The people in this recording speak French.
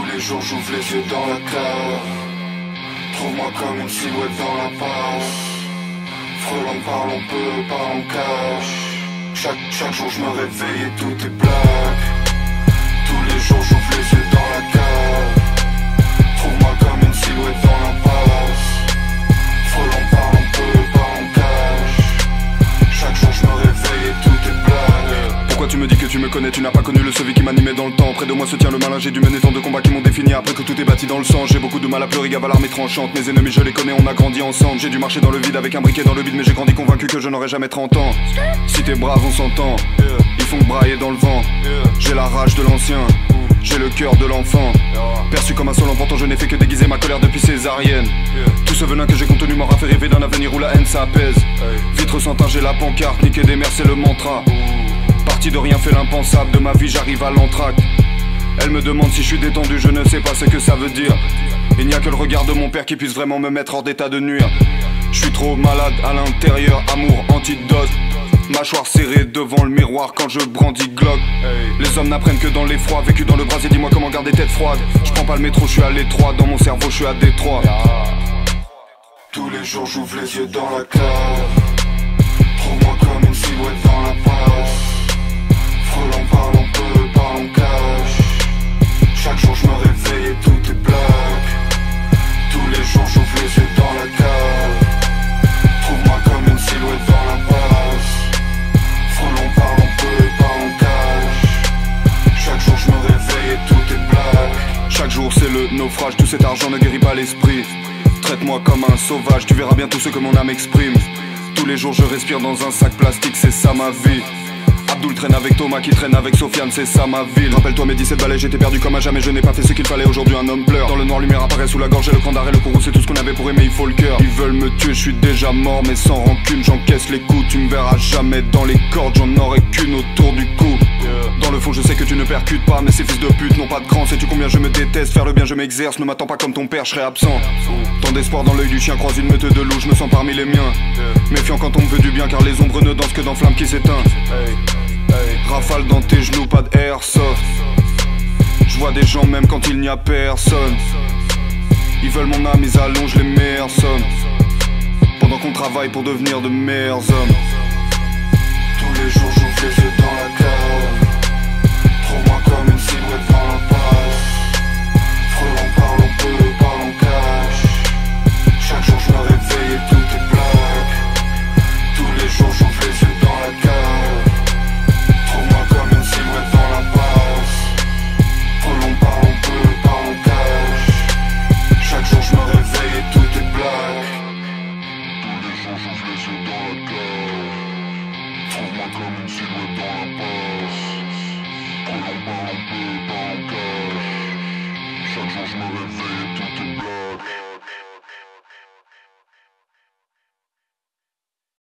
les jours j'ouvre les yeux dans la cave. Trouve-moi comme une silhouette dans la passe. Frelon parlons peu, parlons cash. Chaque jour je me réveille et tout est black. Tous les jours j'ouvre les yeux dans la cave. Trouve-moi comme une silhouette dans la passe. Frelon parlons peu, parlons cash. Chaque jour je me réveille et tout est black. Pourquoi tu me dis que tu me connais? Tu n'as pas connu le celui qui m'animait dans le temps. Près de moi se tient le malin, j'ai dû mener tant de combats qui m'ont défini. Après que tout est bâti dans le sang, j'ai beaucoup de mal à pleurer, gave à l'armée tranchante. Mes ennemis je les connais, on a grandi ensemble. J'ai dû marcher dans le vide avec un briquet dans le bide, mais j'ai grandi convaincu que je n'aurai jamais 30 ans. Si t'es brave on s'entend, ils font brailler dans le vent. J'ai la rage de l'ancien, j'ai le cœur de l'enfant. Perçu comme insolent, pourtant je n'ai fait que déguiser ma colère depuis césarienne. Tout ce venin que j'ai contenu m'aura fait rêver d'un avenir où la haine s'apaise. Vitre sans teint, j'ai la pancarte, niquer des mers c'est le mantra. Parti de rien fait l'impensable, de ma vie j'arrive à l'entracte. Elle me demande si je suis détendu, je ne sais pas ce que ça veut dire. Il n'y a que le regard de mon père qui puisse vraiment me mettre hors d'état de nuire. Je suis trop malade à l'intérieur, amour antidote. Mâchoire serrée devant le miroir quand je brandis Glock. Les hommes n'apprennent que dans l'effroi, vécu dans le brasier, dis-moi comment garder tête froide. Je prends pas le métro, je suis à l'étroit, dans mon cerveau je suis à Détroit. Tous les jours j'ouvre les yeux dans la cave. Trouve-moi comme une silhouette dans la passe. Frelon parlons peu, parlons cash. Chaque jour je me réveille et tout est black. Tous les jours j'ouvre les yeux dans la cave. Trouve-moi comme une silhouette dans la passe. Frelon parlons peu, parlons cash. Chaque jour je me réveille et tout est black. Chaque jour c'est le naufrage, tout cet argent ne guérit pas l'esprit. Traite-moi comme un sauvage, tu verras bien tout ce que mon âme exprime. Tous les jours je respire dans un sac plastique, c'est ça ma vie. Abdoul traîne avec Thomas qui traîne avec Sofiane, c'est ça ma ville. Rappelle-toi mes 17 balais, j'étais perdu comme à jamais, je n'ai pas fait ce qu'il fallait, aujourd'hui un homme pleure. Dans le noir lumière apparaît sous la gorge et le cran d'arrêt, le courroux c'est tout ce qu'on avait pour aimer, il faut le cœur. Ils veulent me tuer, je suis déjà mort mais sans rancune, j'encaisse les coups, tu me verras jamais dans les cordes, j'en aurai qu'une autour du cou. Dans le fond je sais que tu ne percutes pas, mais ces fils de pute n'ont pas de cran. Sais-tu combien je me déteste, faire le bien je m'exerce. Ne m'attends pas comme ton père, je serai absent. Tant d'espoir dans l'œil du chien, croise une meute de loups, je me sens parmi les miens. Méfiant quand on me veut du bien, car les ombres ne dansent que dans flamme qui s'éteint. Rafale dans tes genoux, pas de airsoft. Je vois des gens même quand il n'y a personne. Ils veulent mon âme, ils allongent les meilleures sommes. Pendant qu'on travaille pour devenir de meilleurs hommes. Tous les jours j'ouvre les yeux dans la cave. Trouve-moi comme une silhouette dans la passe. Frelon parlons peu, parlons cash. Chaque jour je me réveille et tout est black. Tous les jours j'ouvre les yeux dans la cave. Trouve-moi comme une silhouette dans la passe. Frelon parlons peu, parlons cash. Chaque jour je me réveille et tout est black. Tous les jours j'ouvre les yeux dans la cave. Trouve-moi comme une silhouette dans la passe. Frelon parlons peu, parlons cash. Chaque jour je me réveille.